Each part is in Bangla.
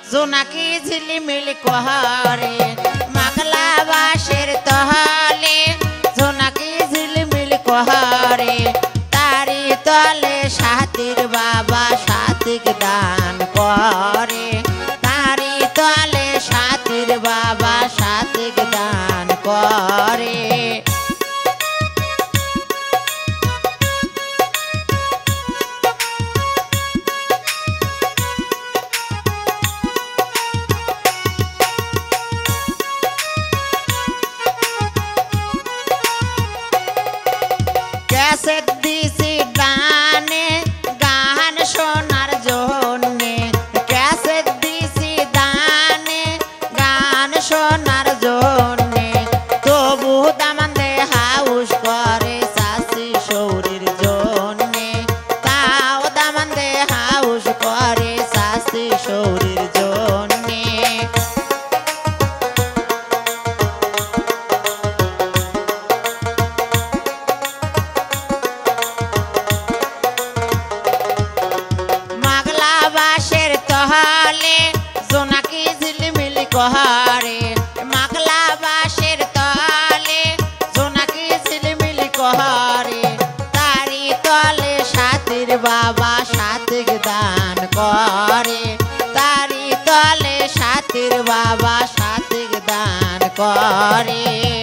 জোনাকি ঝিলিমিলি কহারে মাগলা বাসের তহলে জোনাকি ঝিলিমিলি কহারে তারি তলে সাতির বাবা সাতিক দান করে তারি তলে সাতির বাবা সাতিক দান করে कैसे दिसी दाने गान सोनार जोने कैसे दिसी दाने गान सोनार जोने तबु दामान दे हाउस करे सासी शौरीर जोने ताओ दामान दे हाउस करे सासी शौरीर जोने জোনাকি ঝিলিমিলি কহারে মাগলা বাসের তলে জোনাকি ঝিলিমিলি কহারে তারি তলে সাতির বাবা সাতিক দান করে তারি তলে সাতির বাবা সাতিক দান করে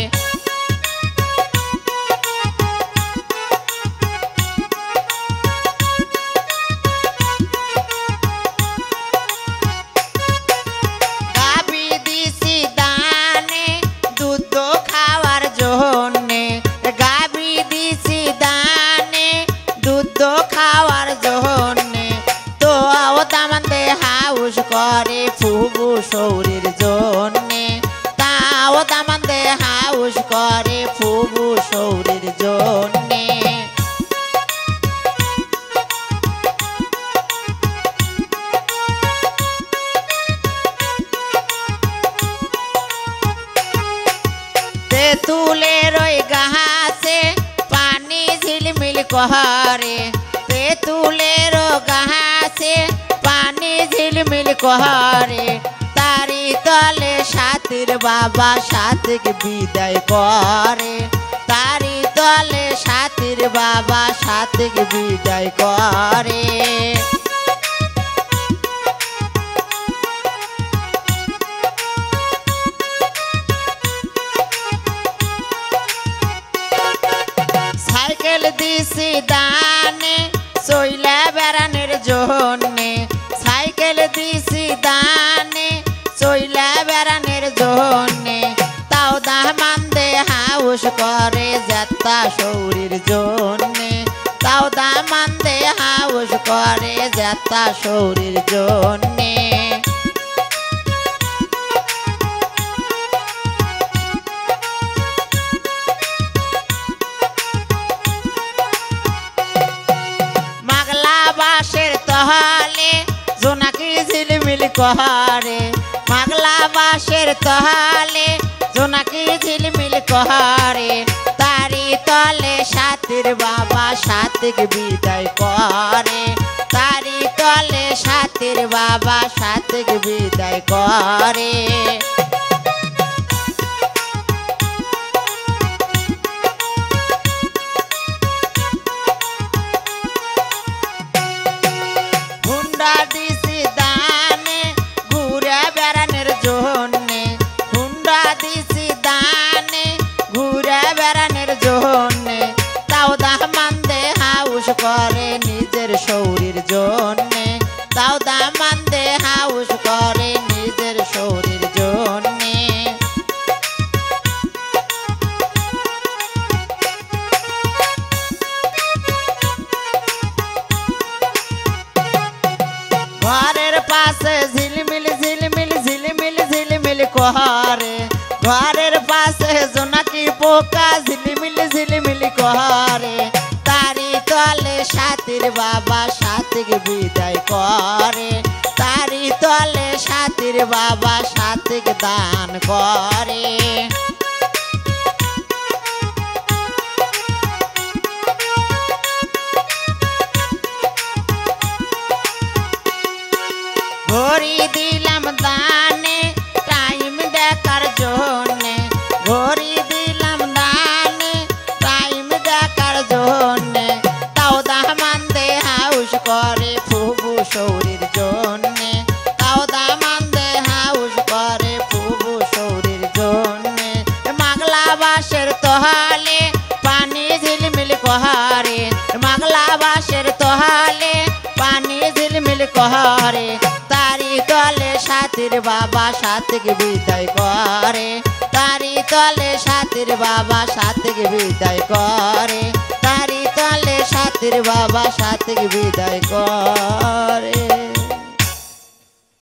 খাওয়ার জন্যে তো দামান দে হাউস করে ফুবু শৌরির জন্যে তাও দামান দে হাউস করে ফুবু শৌরির জন্যে তেঁতুলের ওই গাছে পানি ঝিলমিল কহারে তেঁতুলের গাছে পানি ঝিলমিল কহারে তারি তলে সাতির বাবা সাতিক বিদায় করে তারি তলে সাতির বাবা সাতিক বিদায় করে সাইকেল দিছি দানে চইলা বেড়ানের জন্যে সাইকেল দিছি দানে চইলা বেড়ানের জন্যে তাও দামান দে হাউস করে যাত্রা শৌরির জন্যে তাও দামান দে হাউস করে যাত্রা শৌরির জন্যে বাসের তহলে জোনাকি ঝিলিমিলি কহারে মাগলা বাসের তহলে জোনাকি ঝিলিমিলি কহারে তারি তলে সাতির বাবা সাতিক বিদায় করে তারি তলে সাতির বাবা সাতিক বিদায় করে দিছি দানে ঘুরে বেড়ানের জন্যে হুন্ডা দিছি দানে ঘুরে বেড়ানের জন্যে তাও দামান দে হাউস করে নিজের শৌরির জন্যে তাও দামান দে হাউস করে নিজের শৌরির জন্যে ঘরের পাশে ঝিলমিল ঝিলমিল ঝিলমিল ঝিলমিল কহারে ঘরের পাশে জোনাকি পোকা ঝিলমিল ঝিলমিল কহারে তারি তলে সাতির বাবা সাতিক বিদায় করে তারি তলে সাতির বাবা সাতিক দান করে ঘড়ি দিলাম দানে টাইম দেখার জন্যে, ঘড়ি দিলাম দানে টাইম দেখার জন্যে, তাও দামান দে হাউস করে ফুবু সৌরির জন্যে, তাও দামান দে হাউস করে ফুবু সৌরির জন্যে। মাগলা বাসের তোহালে পানি ঝিলমিল কহারে, মাগলা বাসের তোহালে পানি ঝিলমিল কহারে, তারি তলে সাথীর বাবা সাথীকে বিদায় করে, তারি তলে সাথীর বাবা সাথীকে বিদায় করে, তারি তলে সাথীর বাবা সাথীকে বিদায় করে।